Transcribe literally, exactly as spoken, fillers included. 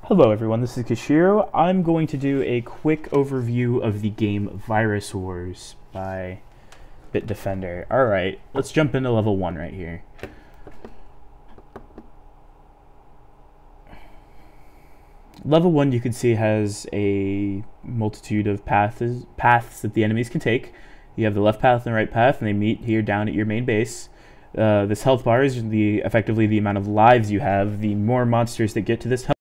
Hello everyone, this is Kishiro. I'm going to do a quick overview of the game Virus Wars by Bitdefender. Alright, let's jump into level one right here. Level one, you can see, has a multitude of paths, paths that the enemies can take. You have the left path and the right path, and they meet here down at your main base. Uh, this health bar is the effectively the amount of lives you have. The more monsters that get to this health